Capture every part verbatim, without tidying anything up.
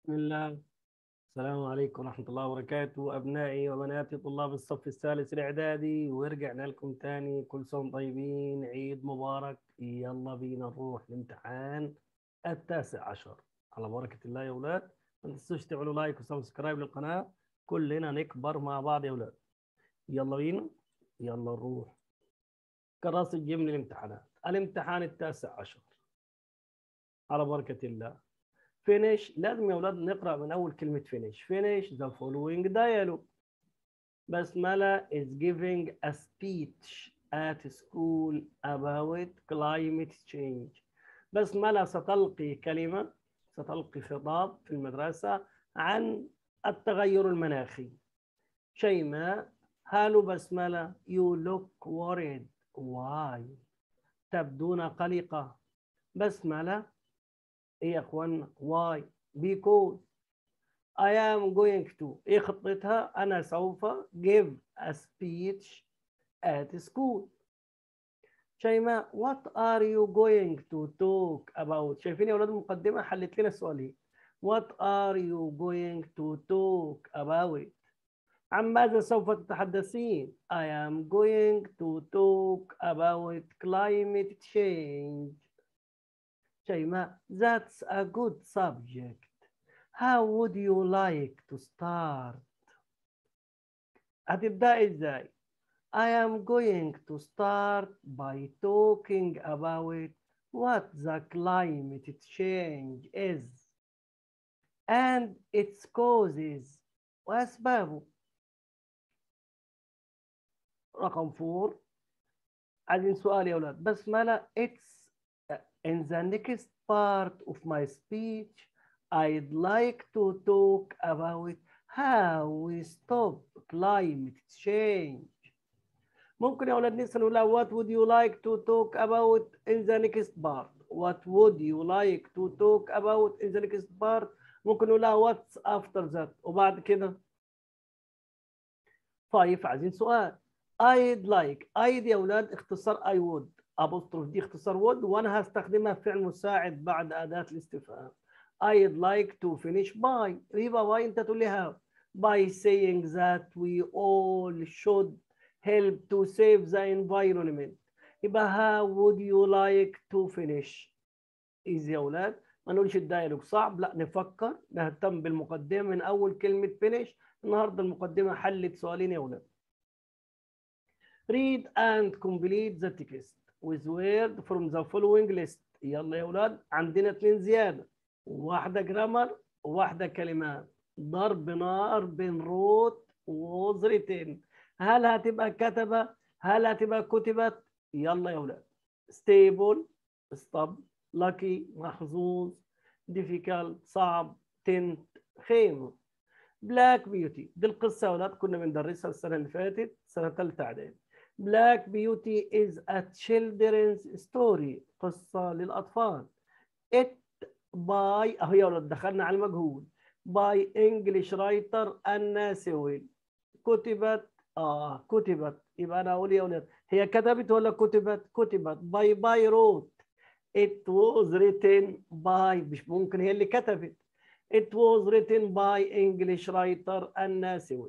بسم الله. السلام عليكم ورحمة الله وبركاته أبنائي وبناتي طلاب الصف الثالث الإعدادي، ورجعنا لكم تاني. كل سنة طيبين، عيد مبارك. يلا بينا نروح الامتحان التاسع عشر على بركة الله يا أولاد. ما تنسوش تعملوا لايك وسبسكرايب للقناة، كلنا نكبر مع بعض يا أولاد. يلا بينا، يلا نروح. كراسة جبن الامتحانات، الامتحان التاسع عشر على بركة الله. finish، لازم يا أولاد نقرأ من أول كلمة finish. finish the following dialogue. بسملة is giving a speech at school about climate change. بسملة ستلقي كلمة، ستلقي خطاب في المدرسة عن التغير المناخي. شيماء، هالو بسملة، you look worried. why؟ تبدون قلقة. بسملة، ايه يا اخوانا؟ why؟ because I am going to، ايه خطتها؟ انا سوف give a speech at school. شيماء، what are you going to talk about؟ شايفين يا اولاد المقدمه حلت لنا السؤالين. what are you going to talk about؟ عن ماذا سوف تتحدثين؟ I am going to talk about climate change. شيماء، that's a good subject. How would you like to start؟ هتبدأ ازاي؟ I am going to start by talking about what the climate change is and its causes وأسبابه. رقم فور، عايزين سؤال يا أولاد. بسملة، it's in the next part of my speech I'd like to talk about how we stop climate change. ممكن يا أولاد نسأل نقول what would you like to talk about in the next part؟ what would you like to talk about in the next part؟ ممكن نقول what's after that وبعد كده. طيب عايزين سؤال. I'd like، I'd يا أولاد اختصار I would، apostrophe دي اختصار would وأنا هستخدمها في فعل مساعد بعد أداة الاستفهام. I'd like to finish by، يبقى by أنت تقول لي how؟ by saying that we all should help to save the environment. يبقى how would you like to finish؟ easy يا أولاد. ما نقولش الدايلوج صعب، لا نفكر، نهتم بالمقدمة من أول كلمة finish. النهارده المقدمة حلت سؤالين يا أولاد. read and complete the text with word from the following list. يلا يا أولاد، عندنا اتنين زيادة، واحدة جرامر وواحدة كلمات. ضرب نار بين روت was written. هل هتبقى كتبة؟ هل هتبقى كتبت؟ يلا يا أولاد. stable، stop، lucky، محظوظ، difficult، صعب، tent، خيمة. بلاك بيوتي، دي القصة يا أولاد كنا بندرسها السنة اللي فاتت سنة ثالثة إعدادي. بلاك بيوتي is a children's story، قصة للأطفال. it by، أهو يا ولد دخلنا على المجهول. by English writer أنا سويل. كتبت، آه كتبت، يبقى أنا أقول يا ولد هي كتبت ولا كتبت؟ كتبت. by by wrote. it was written by، مش ممكن هي اللي كتبت. it was written by English writer أنا سويل.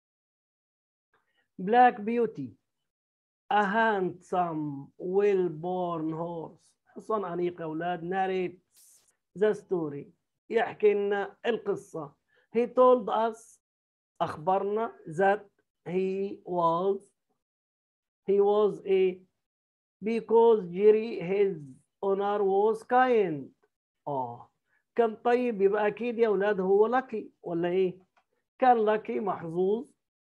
Black Beauty a handsome well-born horse، حصان أنيق يا أولاد. narrates the story، يحكي لنا القصة. he told us، أخبرنا that he was he was a because Jerry his owner was kind. آه كان طيب، يبقى أكيد يا أولاد هو lucky ولا إيه؟ كان lucky محظوظ،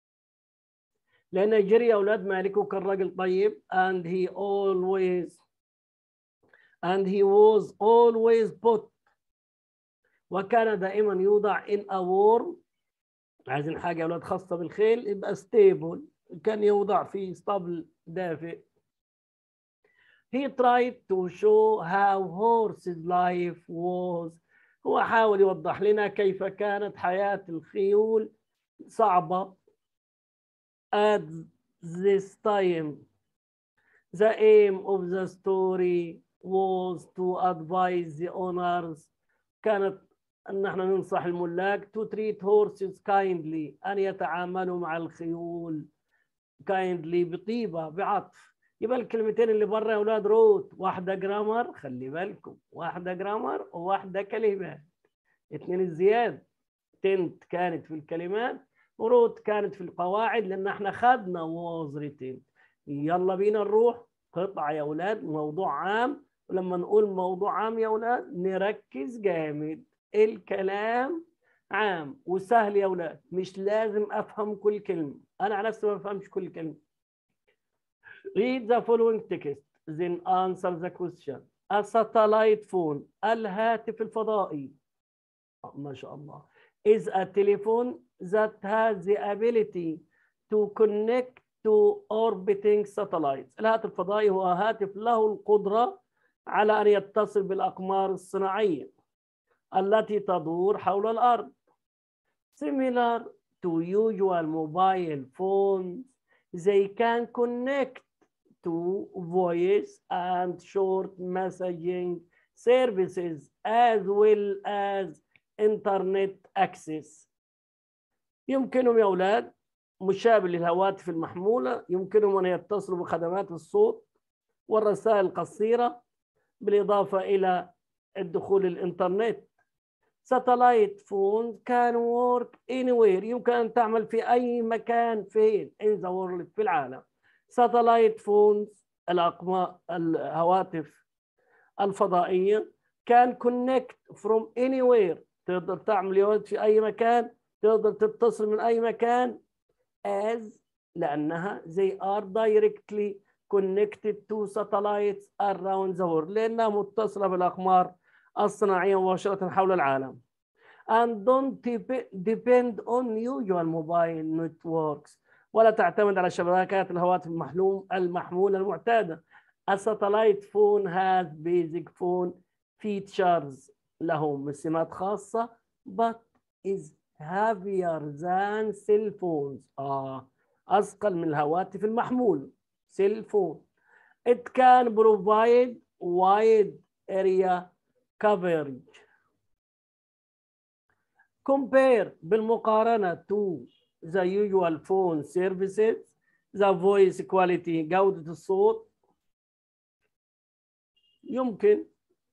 لأن جيري يا أولاد مالكه كان راجل طيب. and he always and he was always put، وكان دائما يوضع in a warm، عايزين حاجة يا أولاد خاصة بالخيل يبقى stable، كان يوضع في اسطبل دافئ. he tried to show how horses life was، هو حاول يوضح لنا كيف كانت حياة الخيول صعبة. at this time the aim of the story was to advise the owners، كانت أن احنا ننصح الملاك to treat horses kindly، أن يتعاملوا مع الخيول kindly بطيبة بعطف. يبقى الكلمتين اللي بره يا أولاد روت، واحدة جرامر، خلي بالكم، واحدة جرامر وواحدة كلمات. اتنين الزيادة، تنت كانت في الكلمات وروت كانت في القواعد، لأن احنا خدنا وظرتين. يلا بينا نروح قطعة يا أولاد، موضوع عام. ولما نقول موضوع عام يا أولاد نركز جامد. الكلام عام وسهل يا أولاد، مش لازم أفهم كل كلمة، أنا على نفسي ما بفهمش كل كلمة. Read the following text then answer the question. A satellite phone، الهاتف الفضائي، ما شاء الله، is a telephone that has the ability to connect to orbiting satellites. الهاتف الفضائي هو هاتف له القدرة على أن يتصل بالأقمار الصناعية التي تدور حول الأرض. Similar to usual mobile phones, they can connect to voice and short messaging services as well as internet access. يمكنهم يا أولاد مشابه للهواتف المحمولة، يمكنهم أن يتصلوا بخدمات الصوت والرسائل القصيرة بالإضافة إلى الدخول الإنترنت. Satellite phones can work anywhere، يمكن أن تعمل في أي مكان فين in the world في العالم. Satellite phones الأقمار الهواتف الفضائية can connect from anywhere، تقدر تعمل يود في أي مكان، تقدر تتصل من أي مكان as لأنها they are directly connected to satellites around the world، لأنها متصلة بالأقمار الصناعية مباشرة حول العالم. and don't depend on usual mobile networks، ولا تعتمد على شبكات الهواتف المحلوم المحمولة المعتادة. A satellite phone has basic phone features، له سمات خاصة but is heavier than cell phones، آه أثقل من الهواتف المحمولة cell phone. It can provide wide area coverage. Compare بالمقارنة to the usual phone services the voice quality، جودة الصوت يمكن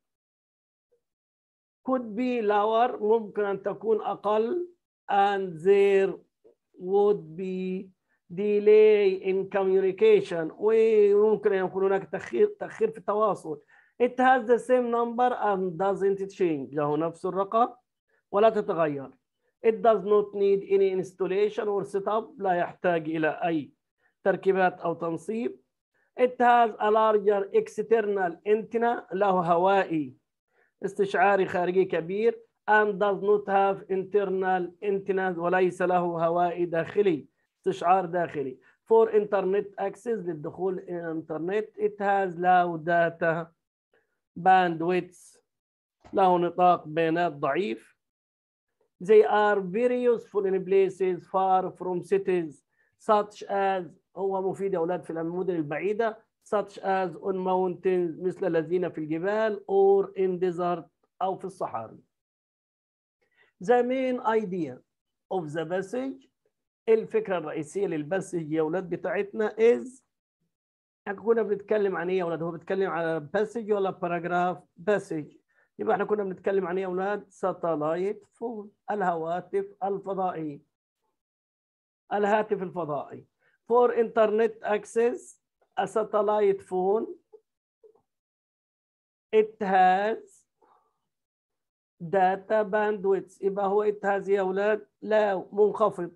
could be lower، ممكن أن تكون أقل and there would be delay in communication، وممكن أن يكون هناك تأخير تأخير في التواصل. It has the same number and doesn't change، له نفس الرقم ولا تتغير. It does not need any installation or setup، لا يحتاج إلى أي تركيبات أو تنصيب. It has a larger external antenna، له هوائي استشعاري خارجي كبير and does not have internal antennas، وليس له هوائي داخلي استشعار داخلي. For internet access، للدخول إلى الإنترنت. It has low data bandwidth، له نطاق بيانات ضعيف. They are very useful in places far from cities such as، هو مفيد يا أولاد في المدن البعيدة such as on mountains، مثل الذين في الجبال or in desert أو في الصحاري. The main idea of the passage، الفكرة الرئيسية للباسج يا أولاد بتاعتنا is، احنا كنا بنتكلم عن ايه يا أولاد؟ هو بيتكلم على باسج ولا باراجراف؟ باسج. يبقى احنا كنا بنتكلم عن ايه يا أولاد؟ ساتلايت فون، الهواتف الفضائية، الهاتف الفضائي. For internet access a satellite phone it has data bandwidth، يبقى هو it has يا أولاد لا منخفض.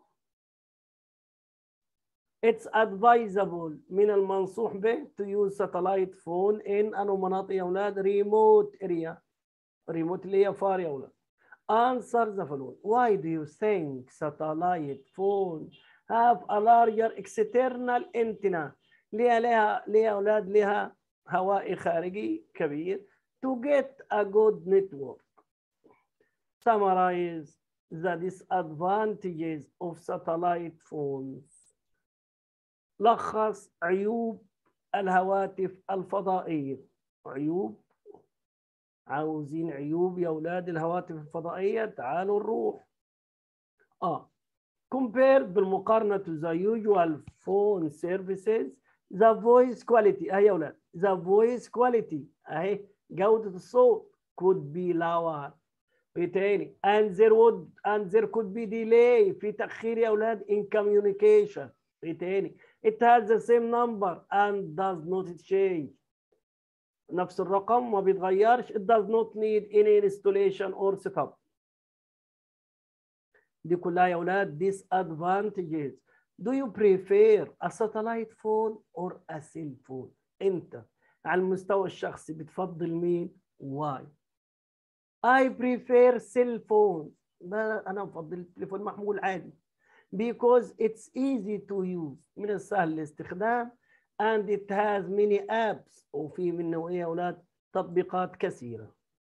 It's advisable، من المنصوح به to use satellite phone in أنه مناطق يا أولاد remote area، remote اللي هي فار يا أولاد. Answer the following. Why do you think satellite phone have a larger external antenna؟ ليه لها ليه يا أولاد لها هوائي خارجي كبير to get a good network. Summarize the disadvantages of satellite phones. لخص عيوب الهواتف الفضائية. عيوب عاوزين عيوب يا أولاد الهواتف الفضائية؟ تعالوا نروح. آه compared بالمقارنة to the usual phone services the voice quality. أهي يا أولاد the voice quality أهي جودة الصوت could be lower. إيه تاني؟ and there would and there could be delay في تأخير يا أولاد in communication. إيه تاني؟ it has the same number and does not change. نفس الرقم ما بيتغيرش. it does not need any installation or setup. دي كلها يا أولاد disadvantages. Do you prefer a satellite phone or a cell phone؟ أنت على المستوى الشخصي بتفضل مين؟ Why؟ I prefer cell phone. أنا بفضل التليفون محمول عادي. Because it's easy to use. من السهل الاستخدام. And it has many apps. وفي منه إيه يا أولاد؟ تطبيقات كثيرة.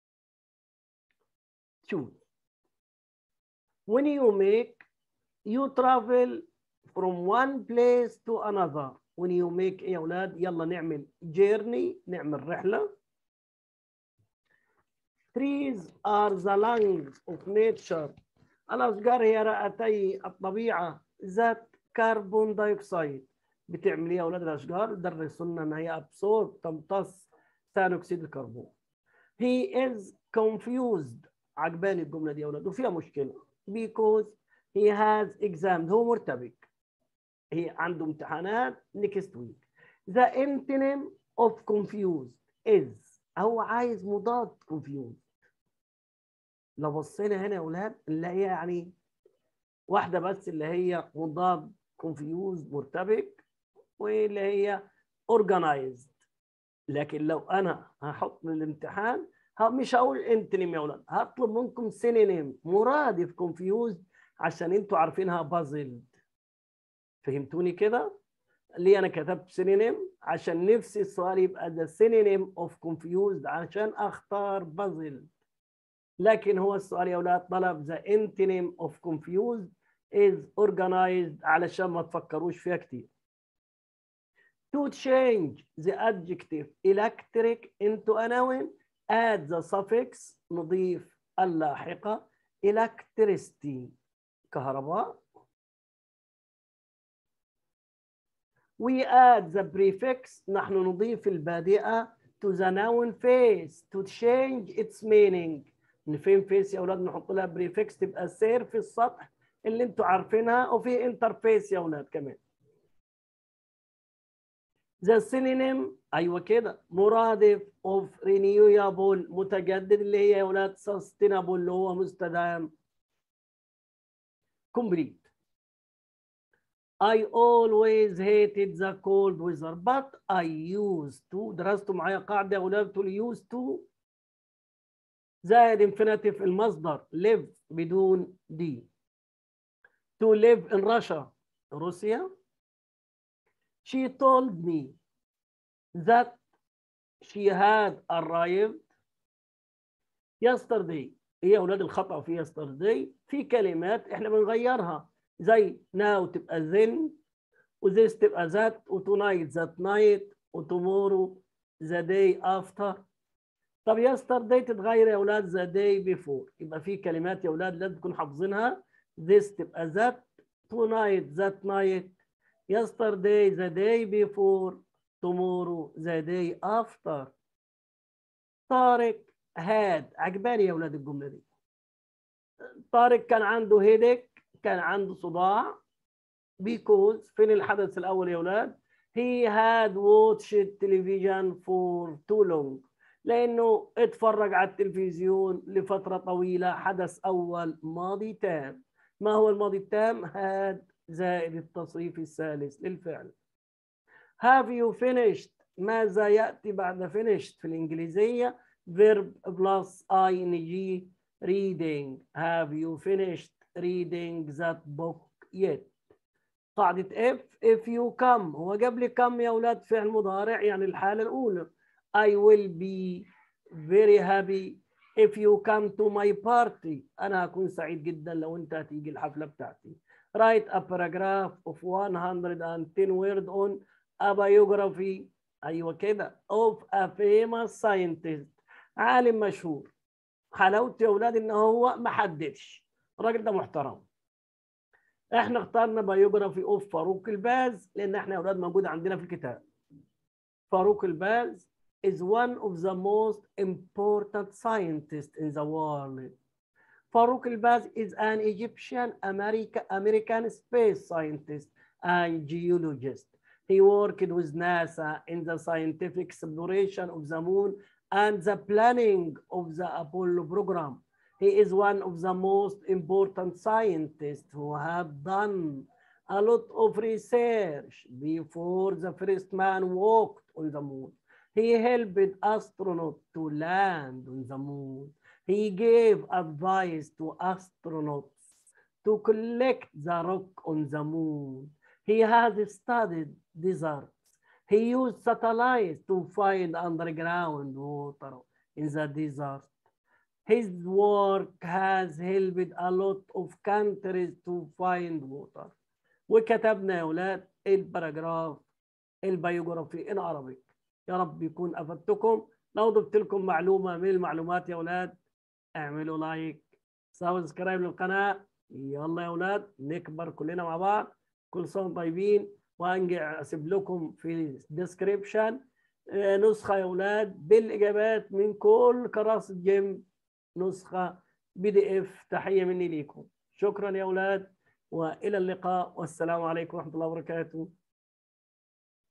شوف. When you make you travel from one place to another. when you make ايه يا اولاد؟ يلا نعمل journey، نعمل رحله. trees are the lungs of nature. الاشجار هي رئتي الطبيعه ذات كربون دايوكسيد. بتعمل ايه يا اولاد الاشجار؟ درسونا ان هي ابسورب تمتص ثاني اكسيد الكربون. he is confused. عجباني الجمله دي يا اولاد وفيها مشكله. because he has examined. هو مرتبك. هي عنده امتحانات next week. The antonym of confused is. هو عايز مضاد confused. لو بصينا هنا يا اولاد نلاقيها يعني واحده بس اللي هي مضاد confused مرتبك، واللي هي organized. لكن لو انا هحط للامتحان مش هقول انتونيم يا اولاد، هطلب منكم سينونيم مرادف confused عشان انتوا عارفينها بازلد. فهمتوني كده؟ ليه انا كتبت سينونيم؟ عشان نفسي السؤال يبقى the synonym of confused عشان اختار بازل. لكن هو السؤال يا اولاد طلب the antonym of confused is organized علشان ما تفكروش فيها كتير. to change the adjective electric into a noun add the suffix نضيف اللاحقة electricity كهرباء. we add the prefix نحن نضيف البادئة to the noun face to change its meaning. فين فيس يا اولاد؟ نحط لها بريفكس تبقى سير في السطح اللي انتوا عارفينها، وفي انترفيس يا اولاد كمان. the synonym ايوه كده مرادف of renewable متجدد اللي هي يا اولاد sustainable اللي هو مستدام. complete. I always hated the cold weather but I used to. درستوا معايا قاعده يا اولاد تقول used to زائد infinitive المصدر live بدون دي. to live in Russia روسيا. she told me that she had arrived yesterday. ايه يا اولاد الخطأ في yesterday؟ في كلمات احنا بنغيرها زي now تبقى then، وthis تبقى that، وtonight that night، وtomorrow the day after. طب yesterday تتغير يا اولاد the day before. يبقى في كلمات يا اولاد لازم تكون حافظينها. this تبقى that، tonight that night، yesterday the day before، tomorrow the day after. طارق had. عجباني يا اولاد الجمله دي. طارق كان عنده headache، كان عنده صداع because فين الحدث الاول يا اولاد؟ he had watched television for too long. لانه اتفرج على التلفزيون لفتره طويله. حدث اول ماضي تام. ما هو الماضي التام؟ had زائد التصريف الثالث للفعل. have you finished ماذا ياتي بعد finished في الانجليزيه؟ verb plus ing reading. have you finished reading that book yet؟ قاعدة if if you come هو جاب لي come يا أولاد فعل مضارع يعني الحالة الأولى. I will be very happy if you come to my party. أنا هكون سعيد جدا لو أنت هتيجي الحفلة بتاعتي. Write a paragraph of one hundred ten words on a biography. أيوة كده of a famous scientist. عالم مشهور، حلاوته يا اولاد ان هو ما حددش، الراجل ده محترم. احنا اخترنا بايوجرافي اوف فاروق الباز لان احنا يا اولاد موجود عندنا في الكتاب. فاروق الباز is one of the most important scientists in the world. Farouk al-Baz is an Egyptian America, American space scientist and geologist. He worked with NASA in the scientific exploration of the moon and the planning of the Apollo program. He is one of the most important scientists who have done a lot of research before the first man walked on the moon. He helped astronauts to land on the moon. He gave advice to astronauts to collect the rock on the moon. He has studied deserts. He used satellites to find underground water in the desert. His work has helped a lot of countries to find water. وكتبنا يا أولاد الباراجراف البيوجرافي in Arabic. يا رب يكون أفدتكم. لو ضفت لكم معلومة من المعلومات يا أولاد اعملوا لايك، سبسكرايب للقناة. يلا يا أولاد نكبر كلنا مع بعض. كل سنة طيبين. وأنجع أسيب لكم في الديسكريبشن نسخة يا أولاد بالإجابات من كل كراسة جيم، نسخة بي دي إف. تحية مني ليكم. شكرا يا أولاد وإلى اللقاء والسلام عليكم ورحمة الله وبركاته.